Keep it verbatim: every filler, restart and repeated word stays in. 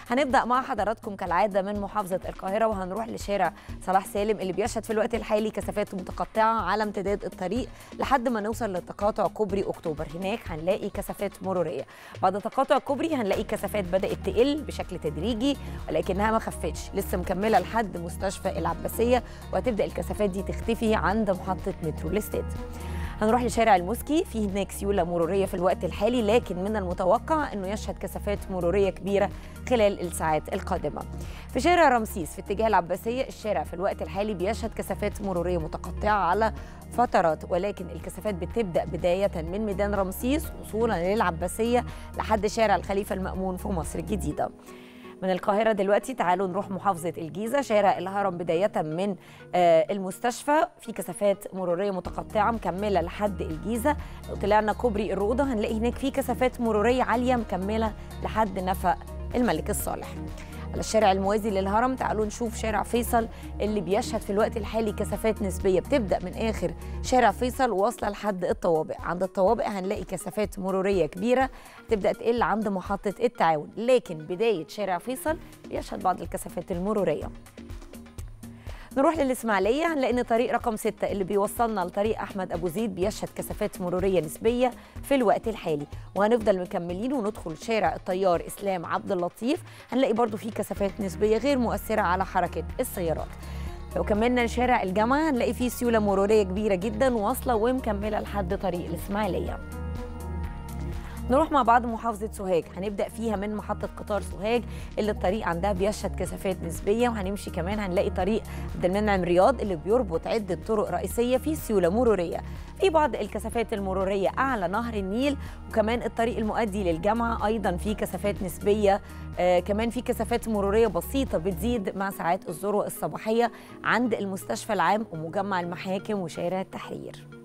هنبدأ مع حضراتكم كالعادة من محافظة القاهرة، وهنروح لشارع صلاح سالم اللي بيشهد في الوقت الحالي كثافات متقطعة على امتداد الطريق لحد ما نوصل لتقاطع كوبري أكتوبر. هناك هنلاقي كثافات مرورية. بعد تقاطع كوبري هنلاقي كثافات بدأت تقل بشكل تدريجي، ولكنها ما خفتش، لسه مكملة لحد مستشفى العباسية، وهتبدأ الكثافات دي تختفي عند محطة مترو الاستاد. هنروح لشارع الموسكي، في هناك سيولة مرورية في الوقت الحالي، لكن من المتوقع أنه يشهد كثافات مرورية كبيرة خلال الساعات القادمة. في شارع رمسيس في اتجاه العباسية، الشارع في الوقت الحالي بيشهد كثافات مرورية متقطعة على فترات، ولكن الكثافات بتبدأ بداية من ميدان رمسيس وصولا للعباسية لحد شارع الخليفة المأمون في مصر الجديدة. من القاهرة دلوقتي تعالوا نروح محافظة الجيزة، شارع الهرم بداية من المستشفى في كثافات مرورية متقطعة مكملة لحد الجيزة. لو طلعنا كوبري الروضة هنلاقي هناك في كثافات مرورية عالية مكملة لحد نفق الملك الصالح. على الشارع الموازي للهرم تعالوا نشوف شارع فيصل اللي بيشهد في الوقت الحالي كثافات نسبية بتبدأ من آخر شارع فيصل وواصلة لحد الطوابق. عند الطوابق هنلاقي كثافات مرورية كبيرة تبدأ تقل عند محطة التعاون، لكن بداية شارع فيصل بيشهد بعض الكثافات المرورية. نروح للإسماعيلية، هنلاقي ان طريق رقم ستة اللي بيوصلنا لطريق أحمد أبو زيد بيشهد كثافات مرورية نسبية في الوقت الحالي، وهنفضل مكملين وندخل شارع الطيار إسلام عبد اللطيف هنلاقي برضو فيه كثافات نسبية غير مؤثرة على حركة السيارات. لو كملنا لشارع الجامعة هنلاقي فيه سيولة مرورية كبيرة جدا واصلة ومكملة لحد طريق الإسماعيلية. نروح مع بعض محافظة سوهاج، هنبدأ فيها من محطة قطار سوهاج اللي الطريق عندها بيشهد كثافات نسبية، وهنمشي كمان هنلاقي طريق عبد المنعم رياض اللي بيربط عدة طرق رئيسية فيه سيولة مرورية. في بعض الكثافات المرورية أعلى نهر النيل، وكمان الطريق المؤدي للجامعة أيضا فيه كثافات نسبية، آه كمان في كثافات مرورية بسيطة بتزيد مع ساعات الذروة الصباحية عند المستشفى العام ومجمع المحاكم وشارع التحرير.